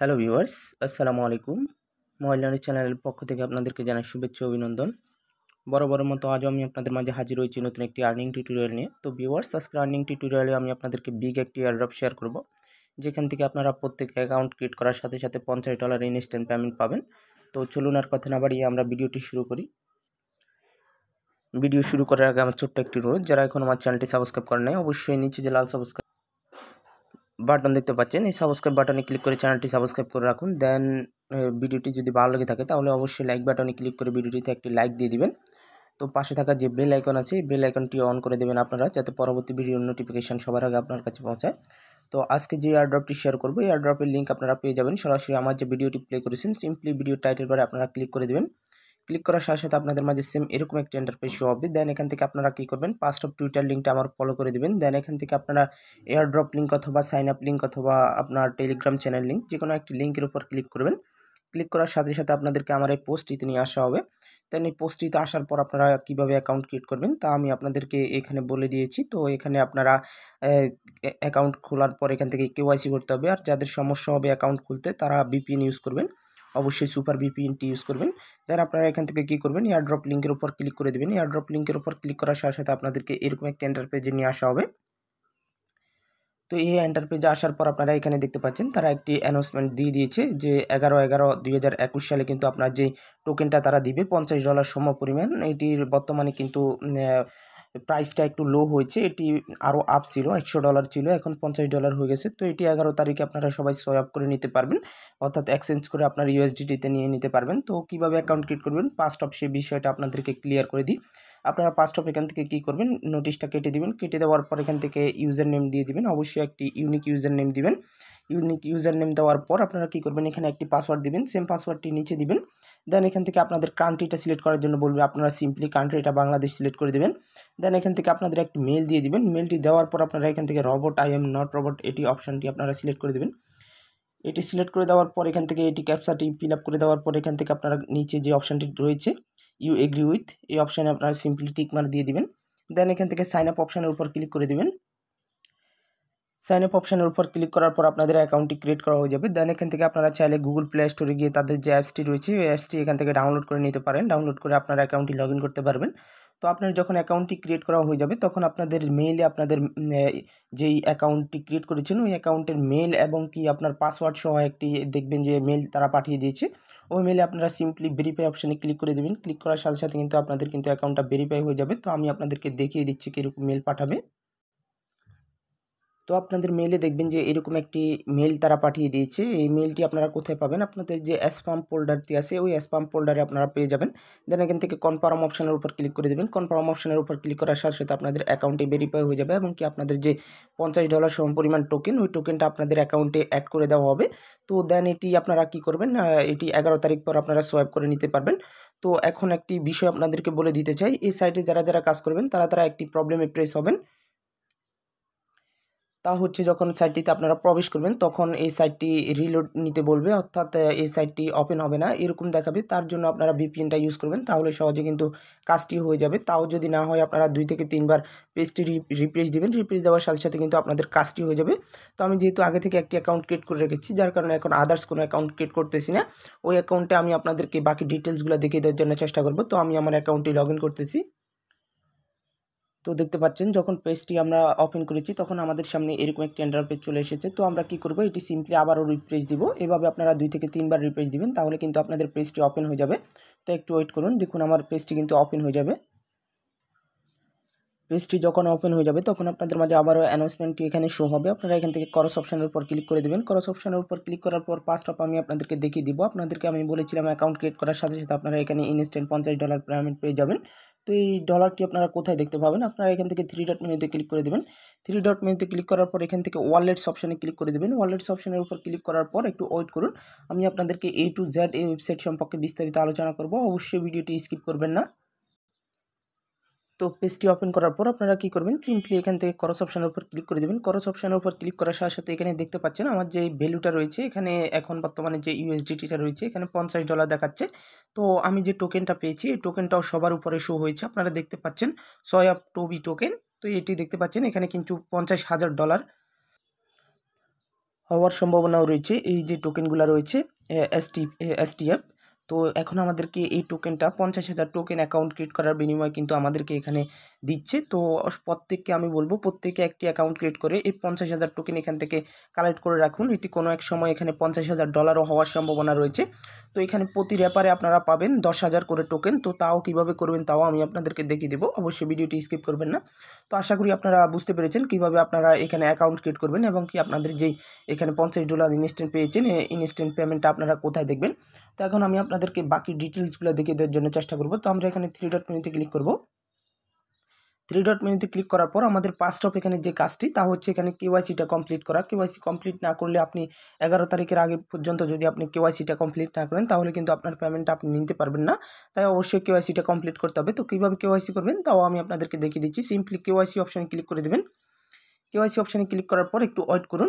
Hello viewers, আসসালামু আলাইকুম। Mobile learning চ্যানেলের পক্ষ থেকে আপনাদেরকে জানাই শুভেচ্ছা ও অভিনন্দন। বরাবরের মতো আজও আমি আপনাদের মাঝে হাজির হয়েছি নতুন একটি আর্নিং টিউটোরিয়াল নিয়ে। তো ভিউয়ার্স, আজকের আর্নিং টিউটোরিয়ালে আমি আপনাদেরকে বিগ একটি এয়ারড্রপ শেয়ার করব, যেখান থেকে আপনারা প্রত্যেক অ্যাকাউন্ট ক্রিয়েট করার সাথে সাথে $50 ইনস্ট্যান্ট পেমেন্ট পাবেন। তো চলুন আর কথা না বাড়িয়ে আমরা ভিডিওটি শুরু করি। ভিডিও শুরু করার আগে আমার ছোট্ট একটি অনুরোধ, যারা এখন আমার চ্যানেলটি সাবস্ক্রাইব করেন নাই, অবশ্যই নিচে যে লাল সাবস্ক্রাইব বাটন দেখতে পাচ্ছেন, এই সাবস্ক্রাইব বাটনে ক্লিক করে চ্যানেলটি সাবস্ক্রাইব করে রাখুন। দেন ভিডিওটি যদি ভালো লেগে থাকে তাহলে অবশ্যই লাইক বাটনে ক্লিক করে ভিডিওটিতে একটি লাইক দিয়ে দিবেন। তো পাশে থাকা যে বেল আইকন আছে, এই বেল আইকনটি অন করে দেবেন আপনারা, যাতে পরবর্তী ভিডিওর নোটিফিকেশন সবার আগে আপনার কাছে পৌঁছায়। তো আজকে যে এয়ারড্রপটি শেয়ার করবো, এই এয়ারড্রপের লিঙ্ক আপনারা পেয়ে যাবেন সরাসরি আমার যে ভিডিওটি প্লে করেছেন। সিম্পলি ভিডিও টাইটেল বারে আপনারা ক্লিক করে দেবেন। ক্লিক করার সাথে সাথে আপনাদের মাঝে সেম এরকম একটা ইন্টারফেস শো হবে। দেন এখান থেকে আপনারা কী করবেন, ফার্স্ট অফ টুইটার লিঙ্কটা আমার ফলো করে দেবেন। দেন এখান থেকে আপনারা এয়ারড্রপ লিঙ্ক অথবা সাইন আপ লিঙ্ক অথবা আপনার টেলিগ্রাম চ্যানেল লিঙ্ক, যে কোনো একটি লিঙ্কের উপর ক্লিক করবেন। ক্লিক করার সাথে সাথে আপনাদেরকে আমার এই পোস্টটিতে নিয়ে আসা হবে। দেন এই পোস্টটিতে আসার পর আপনারা কীভাবে অ্যাকাউন্ট ক্রিয়েট করবেন তা আমি আপনাদেরকে এখানে বলে দিয়েছি। তো এখানে আপনারা অ্যাকাউন্ট খোলার পর এখান থেকে কেওয়াইসি করতে হবে। আর যাদের সমস্যা হবে অ্যাকাউন্ট খুলতে, তারা ভিপিএন ইউজ করবেন, অবশ্যই সুপার ভিপিএনটি ইউজ করবেন। দেন আপনারা এখান থেকে কী করবেন, এয়ারড্রপ লিঙ্কের উপর ক্লিক করে দেবেন। এয়ারড্রপ লিঙ্কের উপর ক্লিক করার সাথে সাথে আপনাদেরকে এরকম একটা ইন্টারপেজে নিয়ে আসা হবে। তো এই ইন্টারপেজে আসার পর আপনারা এখানে দেখতে পাচ্ছেন তারা একটি অ্যানাউন্সমেন্ট দিয়ে দিয়েছে যে 11/11/2021 সালে কিন্তু আপনার যে টোকেনটা তারা দিবে $50 সম পরিমাণ। এটির বর্তমানে কিন্তু প্রাইসটা একটু লো হয়েছে। এটি আরও আপ ছিল, $100 ছিল, এখন $50 হয়ে গেছে। তো এটি 11 তারিখে আপনারা সবাই সোয়াপ করে নিতে পারবেন, অর্থাৎ এক্সচেঞ্জ করে আপনার ইউএসডিটিতে নিয়ে নিতে পারবেন। তো কীভাবে অ্যাকাউন্ট ক্রিয়েট করবেন ফার্স্ট অফ সেই বিষয়টা আপনাদেরকে ক্লিয়ার করে দিই। আপনারা ফার্স্ট অফ এখান থেকে কী করবেন, নোটিশটা কেটে দিবেন। কেটে দেওয়ার পর এখান থেকে ইউজার নেম দিয়ে দিবেন, অবশ্যই একটি ইউনিক ইউজার নেম দিবেন। ইউনিক ইউজার নেম দেওয়ার পর আপনারা কী করবেন, এখানে একটি পাসওয়ার্ড দিবেন, সেম পাসওয়ার্ডটি নিচে দিবেন। দেন এখান থেকে আপনাদের কান্ট্রিটা সিলেক্ট করার জন্য বলবে, আপনারা সিম্পলি কান্ট্রিটা বাংলাদেশ সিলেক্ট করে দেবেন। দেন এখান থেকে আপনাদের একটি মেল দিয়ে দিবেন। মেলটি দেওয়ার পর আপনারা এখান থেকে robot I am not robot এটি অপশানটি আপনারা সিলেক্ট করে দেবেন। এটি সিলেক্ট করে দেওয়ার পর এখান থেকে এটি ক্যাপচাটি ফিল আপ করে দেওয়ার পর এখান থেকে আপনারা নিচে যে অপশানটি রয়েছে ইউ এগ্রি উইথ, এই অপশানে আপনারা সিম্পলি টিক মার দিয়ে দিবেন। দেন এখান থেকে সাইন আপ অপশানের উপর ক্লিক করে দেবেন। সাইন আপ অপশানের উপর ক্লিক করার পর আপনাদের অ্যাকাউন্টটি ক্রিয়েট করা হয়ে যাবে। দেন এখান থেকে আপনারা চাইলে গুগল প্লে স্টোরে গিয়ে তাদের যে অ্যাপসটি রয়েছে ওই অ্যাপসটি এখান থেকে ডাউনলোড করে নিতে পারেন। ডাউনলোড করে আপনার অ্যাকাউন্টটি লগ ইন করতে পারবেন। তো আপনার যখন অ্যাকাউন্টটি ক্রিয়েট করা হয়ে যাবে তখন আপনাদের মেইলে আপনাদের যেই অ্যাকাউন্টটি ক্রিয়েট করেছেন ওই অ্যাকাউন্টের মেল এবং কি আপনার পাসওয়ার্ড সহ একটি দেখবেন যে মেল তারা পাঠিয়ে দিয়েছে। ওই মেলে আপনারা সিম্পলি ভেরিফাই অপশানে ক্লিক করে দেবেন। ক্লিক করার সাথে সাথে কিন্তু আপনাদের কিন্তু অ্যাকাউন্টটা ভেরিফাই হয়ে যাবে। তো আমি আপনাদেরকে দেখিয়ে দিচ্ছি কীরকম মেল পাঠাবে। তো আপনাদের মেইলে দেখবেন যে এরকম একটি মেইল তারা পাঠিয়ে দিয়েছে। এই মেইলটি আপনারা কোথায় পাবেন, আপনাদের যে স্প্যাম ফোল্ডারটি আছে ওই স্প্যাম ফোল্ডারে আপনারা পেয়ে যাবেন। দেন এখান থেকে কনফার্ম অপশানের উপর ক্লিক করে দেবেন। কনফার্ম অপশানের উপর ক্লিক করার সাথে সাথে আপনাদের অ্যাকাউন্টে ভেরিফাই হয়ে যাবে এবং কি আপনাদের যে $50 সমপরিমাণ টোকেন, ওই টোকেনটা আপনাদের অ্যাকাউন্টে অ্যাড করে দেওয়া হবে। তো দেন এটি আপনারা কি করবেন, এটি 11 তারিখ পর আপনারা সোয়াইপ করে নিতে পারবেন। তো এখন একটি বিষয় আপনাদেরকে বলে দিতে চাই, এই সাইটে যারা যারা কাজ করবেন তারা একটি প্রবলেমে প্রেস হবেন। তা হচ্ছে যখন সাইটটিতে আপনারা প্রবেশ করবেন তখন এই সাইটটি রিলোড নিতে বলবে, অর্থাৎ এই সাইটটি ওপেন হবে না এরকম দেখাবে। তার জন্য আপনারা ভিপিএনটা ইউজ করবেন, তাহলে সহজে কিন্তু কাজটি হয়ে যাবে। তাও যদি না হয় আপনারা 2 থেকে 3 বার পেজটি রিফ্রেশ দিবেন। রিফ্রেশ দেওয়ার সাথে সাথে কিন্তু আপনাদের কাজটি হয়ে যাবে। তো আমি যেহেতু আগে থেকে একটি অ্যাকাউন্ট ক্রিয়েট করে রেখেছি, যার কারণে এখন আদার্স কোনো অ্যাকাউন্ট ক্রিয়েট করতেছি না। ওই অ্যাকাউন্টে আমি আপনাদেরকে বাকি ডিটেলসগুলো দেখিয়ে দেওয়ার জন্য চেষ্টা করব। তো আমি আমার অ্যাকাউন্টটি লগ ইন করতেছি। তো দেখতে পাচ্ছেন যখন পেজটি আমরা ওপেন করেছি তখন আমাদের সামনে এরকম একটি ইন্টারফেস চলে এসেছে। তো আমরা কি করব, এটি সিম্পলি আবারও রিফ্রেশ দিব। এভাবে আপনারা 2 থেকে 3 বার রিফ্রেশ দিবেন, তাহলে কিন্তু আপনাদের পেজটি ওপেন হয়ে যাবে। তো একটু ওয়েট করুন, দেখুন আমার পেজটি কিন্তু ওপেন হয়ে যাবে। পেজটি যখন ওপেন হয়ে যাবে তখন আপনাদের মাঝে আবারও অ্যানাউন্সমেন্টটি এখানে শো হবে। আপনারা এখান থেকে ক্রস অপশনের উপর ক্লিক করে দেবেন। ক্রস অপশনের উপর ক্লিক করার পর ফার্স্ট অফ আমি আপনাদেরকে দেখিয়ে দিব। আপনাদেরকে আমি বলেছিলাম অ্যাকাউন্ট ক্রিয়েট করার সাথে সাথে আপনারা এখানে ইনস্ট্যান্ট $50 পেমেন্ট পেয়ে যাবেন। তো এই ডলারটি আপনারা কোথায় দেখতে পাবেন, আপনারা এখান থেকে 3 ডট মেনুতে ক্লিক করে দেবেন। 3 ডট মেনুতে ক্লিক করার পর এখান থেকে ওয়ালেটস অপশনে ক্লিক করে দেবেন। ওয়ালেটস অপশনের উপর ক্লিক করার পর একটু ওয়েট করুন, আমি আপনাদেরকে A to Z এই ওয়েবসাইট সম্পর্কে বিস্তারিত আলোচনা করব। অবশ্যই ভিডিওটি স্কিপ করবেন না। তো পেজটি ওপেন করার পর আপনারা কি করবেন, সিম্পলি এখান থেকে ক্রস অপশনের উপর ক্লিক করে দেবেন। ক্রস অপশনের উপর ক্লিক করার সাথে সাথে এখানে দেখতে পাচ্ছেন আমার যে ভ্যালুটা রয়েছে, এখানে এখন বর্তমানে যে ইউএসডিটিটা রয়েছে এখানে $50 দেখাচ্ছে। তো আমি যে টোকেনটা পেয়েছি এই টোকেনটাও সবার উপরে শো হয়েছে, আপনারা দেখতে পাচ্ছেন সোয়াপ টোবি টোকেন। তো এটি দেখতে পাচ্ছেন এখানে কিন্তু $50,000 হওয়ার সম্ভাবনাও রয়েছে। এই যে টোকেনগুলো রয়েছে STF, তো এখন আমাদেরকে এই টোকেনটা 50,000 টোকেন অ্যাকাউন্ট ক্রিয়েট করার বিনিময়ে কিন্তু আমাদেরকে এখানে দিচ্ছে। তো প্রত্যেককে আমি বলবো প্রত্যেকে একটি অ্যাকাউন্ট ক্রিয়েট করে এই 50,000 টোকেন এখান থেকে কালেক্ট করে রাখুন। এটি কোনো এক সময় এখানে $50,000 হওয়ার সম্ভাবনা রয়েছে। তো এখানে প্রতি র্যাপারে আপনারা পাবেন 10,000 করে টোকেন। তো তাও কীভাবে করবেন তাও আমি আপনাদেরকে দেখিয়ে দেবো, অবশ্যই ভিডিওটি স্কিপ করবেন না। তো আশা করি আপনারা বুঝতে পেরেছেন কীভাবে আপনারা এখানে অ্যাকাউন্ট ক্রিয়েট করবেন এবং কি আপনাদের যেই এখানে $50 ইনস্ট্যান্ট পেয়েছেন, এই ইনস্ট্যান্ট পেমেন্টটা আপনারা কোথায় দেখবেন। তো এখন আমি আপনাদেরকে বাকি ডিটেলসগুলো দেখিয়ে দেওয়ার জন্য চেষ্টা করব। তো আমরা এখানে 3 ডট মেনুতে ক্লিক করব। 3 ডট মেনুতে ক্লিক করার পর আমাদের ফার্স্ট অফ এখানে যে কাজটি তা হচ্ছে এখানে কেওয়াইসিটা কমপ্লিট করা। কেওয়াইসি কমপ্লিট না করলে আপনি 11 তারিখের আগে পর্যন্ত যদি আপনি কেওয়াইসিটা কমপ্লিট না করেন তাহলে কিন্তু আপনার পেমেন্টটা আপনি নিতে পারবেন না। তাই অবশ্যই কেওয়াইসিটা কমপ্লিট করতে হবে। তো কীভাবে কেওয়াইসি করবেন তাও আমি আপনাদেরকে দেখিয়ে দিচ্ছি। সিম্পলি কেওয়াইসি অপশানে ক্লিক করে দেবেন। কেওয়াইসি অপশানে ক্লিক করার পর একটু ওয়েট করুন।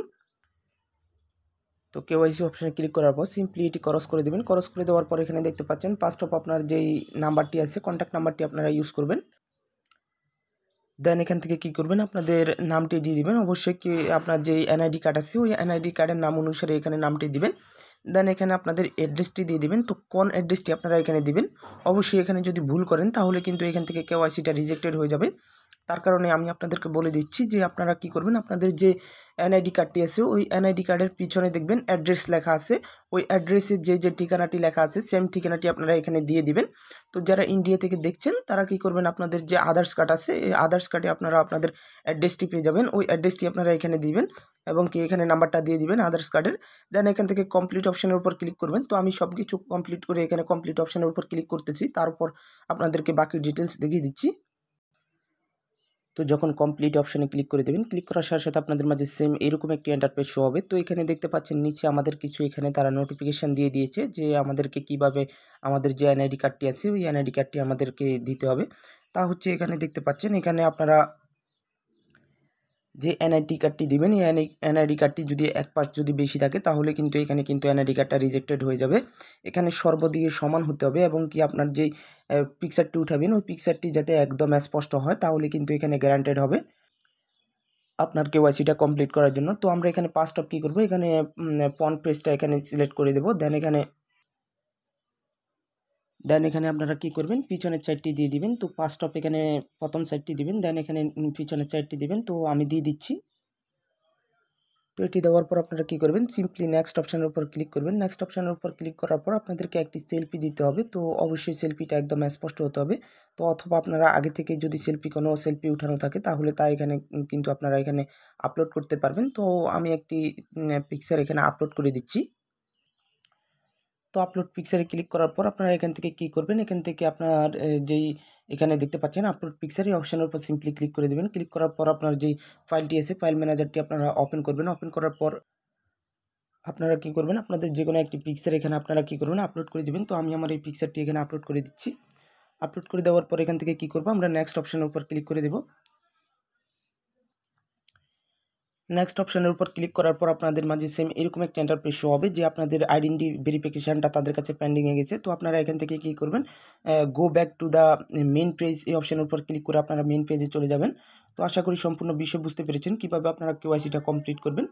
তো কেওয়াইসি অপশানে ক্লিক করার পর সিম্পলি এটি ক্রস করে দেবেন। ক্রস করে দেওয়ার পর এখানে দেখতে পাচ্ছেন ফার্স্ট অফ আপনার যেই নাম্বারটি আছে কন্ট্যাক্ট নাম্বারটি আপনারা ইউজ করবেন। দেন এখান থেকে কী করবেন, আপনাদের নামটি দিয়ে দিবেন। অবশ্যই কি আপনার যেই NID কার্ড আছে ওই NID কার্ডের নাম অনুসারে এখানে নামটি দিবেন। দেন এখানে আপনাদের অ্যাড্রেসটি দিয়ে দিবেন। তো কোন অ্যাড্রেসটি আপনারা এখানে দিবেন, অবশ্যই এখানে যদি ভুল করেন তাহলে কিন্তু এখান থেকে কেওয়াইসিটা রিজেক্টেড হয়ে যাবে। তার কারণে আমি আপনাদেরকে বলে দিচ্ছি যে আপনারা কি করবেন, আপনাদের যে NID কার্ডটি আছে ওই NID কার্ডের পিছনে দেখবেন অ্যাড্রেস লেখা আছে। ওই অ্যাড্রেসে যে ঠিকানাটি লেখা আছে সেম ঠিকানাটি আপনারা এখানে দিয়ে দিবেন। তো যারা ইন্ডিয়া থেকে দেখছেন তারা কি করবেন, আপনাদের যে আদার্স কার্ড আছে এই আদার্স কার্ডে আপনারা আপনাদের অ্যাড্রেসটি পেয়ে যাবেন। ওই অ্যাড্রেসটি আপনারা এখানে দিবেন এবং কি এখানে নাম্বারটা দিয়ে দিবেন আদার্স কার্ডের। দেন এখান থেকে কমপ্লিট অপশানের উপর ক্লিক করবেন। তো আমি সব কিছু কমপ্লিট করে এখানে কমপ্লিট অপশানের উপর ক্লিক করতেছি, তারপর আপনাদেরকে বাকি ডিটেলস দেখিয়ে দিচ্ছি। তো যখন কমপ্লিট অপশানে ক্লিক করে দেবেন, ক্লিক করার সাথে সাথে আপনাদের মাঝে সেম এরকম একটি ইন্টারফেস শো হবে। তো এখানে দেখতে পাচ্ছেন নিচে আমাদের কিছু এখানে তারা নোটিফিকেশান দিয়ে দিয়েছে যে আমাদেরকে কিভাবে আমাদের যে NID কার্ডটি আছে ওই NID কার্ডটি আমাদেরকে দিতে হবে। তা হচ্ছে এখানে দেখতে পাচ্ছেন এখানে আপনারা যে NID কার্ডটি দিবেন এই NID কার্ডটি যদি এক পাশ যদি বেশি থাকে তাহলে কিন্তু এখানে কিন্তু NID কার্ডটা রিজেক্টেড হয়ে যাবে। এখানে সর্বদিকে সমান হতে হবে এবং কি আপনার যেই পিকচারটি উঠাবেন ওই পিকচারটি যাতে একদম স্পষ্ট হয় তাহলে কিন্তু এখানে গ্যারান্টেড হবে আপনার কেওয়াইসিটা কমপ্লিট করার জন্য। তো আমরা এখানে ফার্স্ট অফ কী করবো, এখানে ফন্ট পেজটা এখানে সিলেক্ট করে দেবো। দেন এখানে আপনারা কি করবেন, পিছনের সাইডটি দিয়ে দিবেন। তো ফার্স্ট অফ এখানে প্রথম সাইডটি দিবেন, দেন এখানে পিছনের সাইডটি দিবেন। তো আমি দিয়ে দিচ্ছি। তো এটি দেওয়ার পর আপনারা কী করবেন, সিম্পলি নেক্সট অপশানের উপর ক্লিক করবেন। নেক্সট অপশানের উপর ক্লিক করার পর আপনাদেরকে একটি সেলফি দিতে হবে। তো অবশ্যই সেলফিটা একদম স্পষ্ট হতে হবে। তো অথবা আপনারা আগে থেকে যদি কোনো সেলফি উঠানো থাকে তাহলে তা এখানে কিন্তু আপনারা এখানে আপলোড করতে পারবেন। তো আমি একটি পিকচার এখানে আপলোড করে দিচ্ছি। তো আপলোড পিকচারে ক্লিক করার পর আপনারা এখান থেকে কী করবেন, এখান থেকে আপনার যেই এখানে দেখতে পাচ্ছেন আপলোড পিকচার এই অপশানের উপর সিম্পলি ক্লিক করে দেবেন। ক্লিক করার পর আপনার যেই ফাইলটি আছে ফাইল ম্যানেজারটি আপনারা ওপেন করবেন। ওপেন করার পর আপনারা কী করবেন, আপনাদের যে কোনো একটি পিকচার এখানে আপনারা কী করবেন আপলোড করে দেবেন। তো আমি আমার এই পিকচারটি এখানে আপলোড করে দিচ্ছি। আপলোড করে দেওয়ার পর এখান থেকে কী করবো, আমরা নেক্সট অপশানের উপর ক্লিক করে দেবো। নেক্সট অপশানের উপর ক্লিক করার পর আপনাদের মাঝে সেম এরকম একটা ইন্টারফেস শো হবে যে আপনাদের আইডেন্টি ভেরিফিকেশানটা তাদের কাছে পেন্ডিংয়ে গেছে। তো আপনারা এখান থেকে কী করবেন, go back to the main page এই অপশানের উপর ক্লিক করে আপনারা মেন পেজে চলে যাবেন। তো আশা করি সম্পূর্ণ বিষয় বুঝতে পেরেছেন কীভাবে আপনারা কেওয়াইসিটা কমপ্লিট করবেন।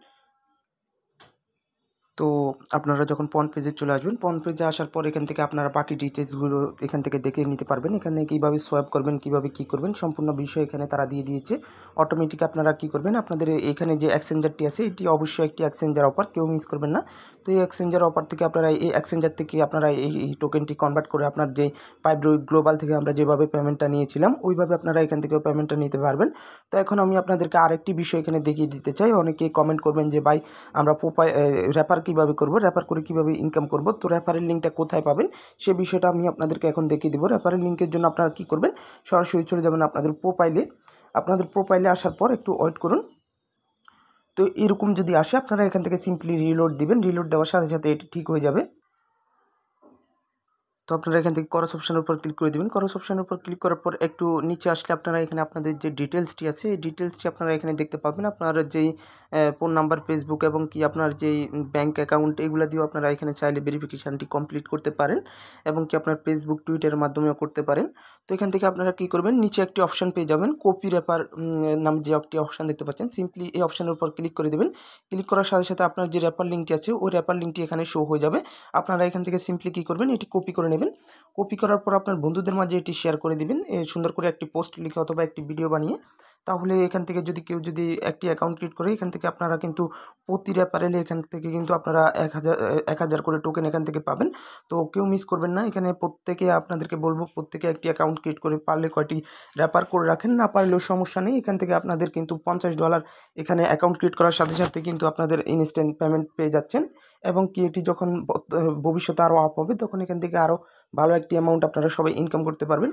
তো আপনারা যখন ফ্রন্ট পেজে চলে আসবেন, ফ্রন্ট পেজে আসার পর এখান থেকে আপনারা বাকি ডিটেলসগুলো এখান থেকে দেখে নিতে পারবেন। এখানে কীভাবে সোয়াইপ করবেন, কীভাবে কী করবেন সম্পূর্ণ বিষয় এখানে তারা দিয়ে দিয়েছে। অটোমেটিক আপনারা কী করবেন, আপনাদের এখানে যে এক্সচেঞ্জারটি আছে এটি অবশ্যই একটি এক্সচেঞ্জার অফার, কেউ মিস করবেন না। তো এই এক্সচেঞ্জার অফার থেকে আপনারা এই এক্সচেঞ্জার থেকে আপনারা এই টোকেনটি কনভার্ট করে আপনার যে গ্লোবাল থেকে আমরা যেভাবে পেমেন্টটা নিয়েছিলাম ওইভাবে আপনারা এখান থেকেও পেমেন্টটা নিতে পারবেন। তো এখন আমি আপনাদেরকে আরেকটি বিষয় এখানে দেখিয়ে দিতে চাই। অনেকেই কমেন্ট করবেন যে ভাই আমরা র্যাপার কীভাবে করব, র্যাপার করে কীভাবে ইনকাম করব। তো র্যাপারের লিঙ্কটা কোথায় পাবেন সে বিষয়টা আমি আপনাদেরকে এখন দেখিয়ে দেবো। র্যাপারের লিঙ্কের জন্য আপনারা কী করবেন, সরাসরি চলে যাবেন আপনাদের প্রোফাইলে আসার পর একটু ওয়েট করুন। তো এরকম যদি আসে আপনারা এখান থেকে সিম্পলি রিলোড দিবেন। রিলোড দেওয়ার সাথে সাথে এটি ঠিক হয়ে যাবে। তো আপনারা এখান থেকে ক্রস অপশনের উপর ক্লিক করে দেবেন। ক্রস অপশনের উপর ক্লিক করার পর একটু নিচে আসলে আপনারা এখানে আপনাদের যে ডিটেলসটি আছে এই ডিটেলসটি আপনারা এখানে দেখতে পাবেন। আপনার যেই ফোন নাম্বার, ফেসবুক এবং কি আপনার যেই ব্যাঙ্ক অ্যাকাউন্ট এগুলো দিয়েও আপনারা এখানে চাইলে ভেরিফিকেশানটি কমপ্লিট করতে পারেন এবং কি আপনার ফেসবুক, টুইটারের মাধ্যমেও করতে পারেন। তো এখান থেকে আপনারা কী করবেন, নিচে একটি অপশান পেয়ে যাবেন, কপি রেফার নাম যে একটি অপশান দেখতে পাচ্ছেন। সিম্পলি এই অপশানের উপর ক্লিক করে দেবেন। ক্লিক করার সাথে সাথে আপনার যে রেফার লিঙ্কটি আছে ওই রেফার লিঙ্কটি এখানে শো হয়ে যাবে। আপনারা এখান থেকে সিম্পলি কী করবেন, এটি কপি করে নেবেন। কপি করার পর আপনার বন্ধুদের মাঝে এটি শেয়ার করে দিবেন সুন্দর করে একটি পোস্ট লিখে অথবা একটি ভিডিও বানিয়ে। তাহলে এখান থেকে যদি কেউ যদি একটি অ্যাকাউন্ট ক্রিয়েট করে এখান থেকে আপনারা কিন্তু প্রতি রেফারেলে এখান থেকে কিন্তু আপনারা 1000 করে টোকেন এখান থেকে পাবেন। তো কেউ মিস করবেন না। এখানে প্রত্যেকে আপনাদেরকে বলবো প্রত্যেকে একটি অ্যাকাউন্ট ক্রিয়েট করে পারলে কয়টি রেফার করে রাখেন, না পারলেও সমস্যা নেই। এখান থেকে আপনাদের কিন্তু $50 এখানে অ্যাকাউন্ট ক্রিয়েট করার সাথে সাথে কিন্তু আপনাদের ইনস্ট্যান্ট পেমেন্ট পেয়ে যাচ্ছেন এবং কি এটি যখন ভবিষ্যতে আরও আপ হবে তখন এখান থেকে আরও ভালো একটি অ্যামাউন্ট আপনারা সবাই ইনকাম করতে পারবেন।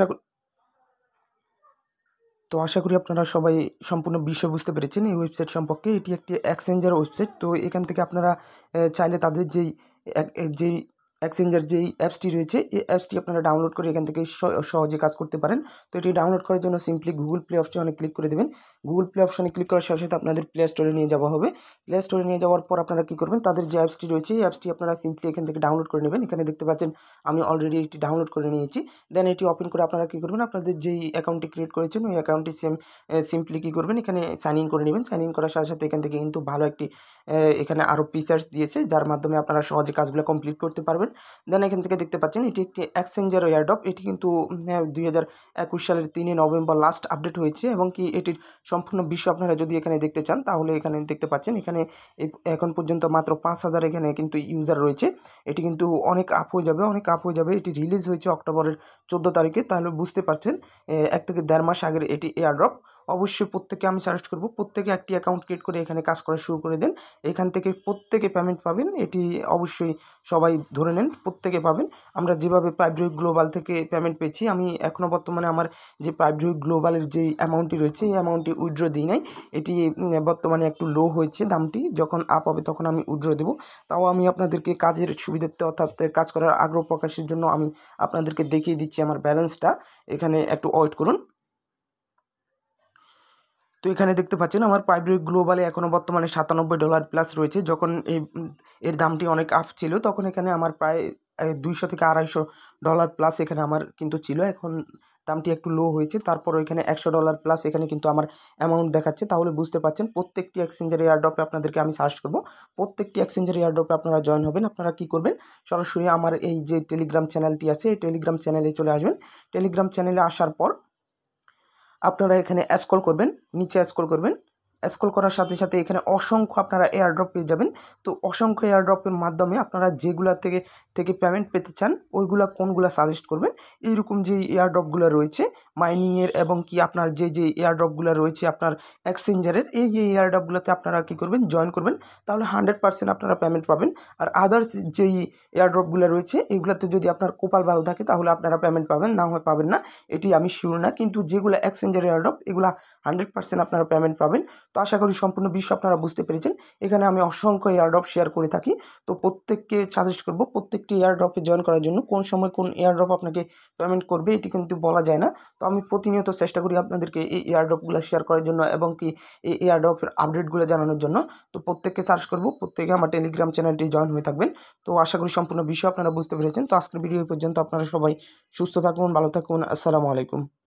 তো আশা করি আপনারা সবাই সম্পূর্ণ বিষয় বুঝতে পেরেছেন এই ওয়েবসাইট সম্পর্কে। এটি একটি এক্সচেঞ্জের ওয়েবসাইট। তো এখান থেকে আপনারা চাইলে তাদের যেই এক্সচেঞ্জের যেই অ্যাপসটি রয়েছে এই অ্যাপসটি আপনারা ডাউনলোড করে এখান থেকে সহজে কাজ করতে পারেন। তো এটি ডাউনলোড করার জন্য সিম্পলি গুগল প্লে অপশনে ক্লিক করে দেবেন। গুগল প্লে অপশনে ক্লিক করার সাথে সাথে আপনাদের প্লে স্টোরে নিয়ে যাওয়া হবে। প্লে স্টোরে নিয়ে যাওয়ার পর আপনারা কী করবেন, তাদের যে অ্যাপসটি রয়েছে এই অ্যাপসটি আপনারা সিম্পলি এখান থেকে ডাউনলোড করে নেবেন। এখানে দেখতে পাচ্ছেন আমি অলরেডি এটি ডাউনলোড করে নিয়েছি। দেন এটি ওপেন করে আপনারা কী করবেন, আপনাদের যেই অ্যাকাউন্টটি ক্রিয়েট করেছেন ওই অ্যাকাউন্টটি সিম্পলি কী করবেন, এখানে সাইন ইন করে নেবেন। সাইন ইন করার সাথে সাথে এখান থেকে কিন্তু ভালো একটি এখানে আরও ফিচার্স দিয়েছে যার মাধ্যমে আপনারা সহজে কাজগুলো কমপ্লিট করতে পারবেন। দেন এখান থেকে দেখতে পাচ্ছেন এটি একটি এক্সচেঞ্জের এয়ারড্রপ। এটি কিন্তু 2021 সালের 3 নভেম্বর লাস্ট আপডেট হয়েছে এবং কি এটির সম্পূর্ণ বিষয় আপনারা যদি এখানে দেখতে চান তাহলে এখানে দেখতে পাচ্ছেন এখানে এখন পর্যন্ত মাত্র 5000 এখানে কিন্তু ইউজার রয়েছে। এটি কিন্তু অনেক আপ হয়ে যাবে। এটি রিলিজ হয়েছে অক্টোবরের 14 তারিখে। তাহলে বুঝতে পারছেন 1 থেকে 1.5 মাস আগের এটি এয়ারড্রপ। অবশ্যই প্রত্যেকে আমি সাজেস্ট করব প্রত্যেকে একটি অ্যাকাউন্ট ক্রিয়েট করে এখানে কাজ করা শুরু করে দেন। এখান থেকে প্রত্যেকে পেমেন্ট পাবেন, এটি অবশ্যই সবাই ধরে নেন, প্রত্যেকে পাবেন। আমরা যেভাবে প্রাইভেট গ্লোবাল থেকে পেমেন্ট পেয়েছি, আমি এখনও বর্তমানে আমার যে প্রাইভেট গ্লোবালের যে অ্যামাউন্টটি রয়েছে এই অ্যামাউন্টটি উইথড্র দিই নাই। এটি বর্তমানে একটু লো হয়েছে দামটি, যখন আপ হবে তখন আমি উইথড্র দেবো। তাও আমি আপনাদেরকে কাজের সুবিধার্থে অর্থাৎ কাজ করার আগ্রহ প্রকাশের জন্য আমি আপনাদেরকে দেখিয়ে দিচ্ছি আমার ব্যালেন্সটা। এখানে একটু ওয়েট করুন। তো এখানে দেখতে পাচ্ছেন আমার প্রাইভেট গ্লোবালে এখনও বর্তমানে $97 প্লাস রয়েছে। যখন এর দামটি অনেক আপ ছিল তখন এখানে আমার প্রায় 200 থেকে $250 প্লাস এখানে আমার কিন্তু ছিল। এখন দামটি একটু লো হয়েছে, তারপরও এখানে $100 প্লাস এখানে কিন্তু আমার অ্যামাউন্ট দেখাচ্ছে। তাহলে বুঝতে পারছেন প্রত্যেকটি এক্সচেঞ্জের এয়ারড্রপে আপনাদেরকে আমি সাজেস্ট করব প্রত্যেকটি এক্সচেঞ্জের এয়ারড্রপে আপনারা জয়েন হবেন। আপনারা কী করবেন, সরাসরি আমার এই যে টেলিগ্রাম চ্যানেলটি আছে এই টেলিগ্রাম চ্যানেলে চলে আসবেন। টেলিগ্রাম চ্যানেলে আসার পর আপনারা এখানে স্ক্রল করবেন, নিচে স্ক্রল করবেন। স্ক্রল করার সাথে সাথে এখানে অসংখ্য আপনারা এয়ারড্রপ পেয়ে যাবেন। তো অসংখ্য এয়ারড্রপের মাধ্যমে আপনারা যেগুলা থেকে পেমেন্ট পেতে চান ওইগুলা কোনগুলা সাজেস্ট করবেন। এইরকম যে এয়ারড্রপগুলো রয়েছে মাইনিংয়ের এবং কি আপনার যে এয়ারড্রপগুলো রয়েছে আপনার এক্সচেঞ্জারের এই এয়ারড্রপগুলোতে আপনারা কী করবেন, জয়েন করবেন। তাহলে 100% আপনারা পেমেন্ট পাবেন। আর আদার্স যেই এয়ারড্রপগুলো রয়েছে এইগুলোতে যদি আপনার কপাল ভালো থাকে তাহলে আপনারা পেমেন্ট পাবেন, না হয় পাবেন না, এটি আমি শিওর না। কিন্তু যেগুলো এক্সচেঞ্জের এয়ারড্রপ এগুলা 100% আপনারা পেমেন্ট পাবেন। তো আশা করি সম্পূর্ণ বিষয় আপনারা বুঝতে পেরেছেন। এখানে আমি অসংখ্য এয়ারড্রপ শেয়ার করে থাকি। তো প্রত্যেককে সাজেস্ট করব প্রত্যেকটি এয়ারড্রপে জয়েন করার জন্য। কোন সময় কোন এয়ারড্রপ আপনাকে পেমেন্ট করবে এটি কিন্তু বলা যায় না। তো আমি প্রতিনিয়ত চেষ্টা করি আপনাদেরকে এই এয়ারড্রপগুলো শেয়ার করার জন্য এবং কি এই এয়ারড্রপের আপডেটগুলো জানানোর জন্য। তো প্রত্যেককে সাজেস্ট করব প্রত্যেকে আমার টেলিগ্রাম চ্যানেলটি জয়েন হয়ে থাকবেন। তো আশা করি সম্পূর্ণ বিষয় আপনারা বুঝতে পেরেছেন। তো আজকের ভিডিও পর্যন্ত আপনারা সবাই সুস্থ থাকুন, ভালো থাকুন। আসসালামু আলাইকুম।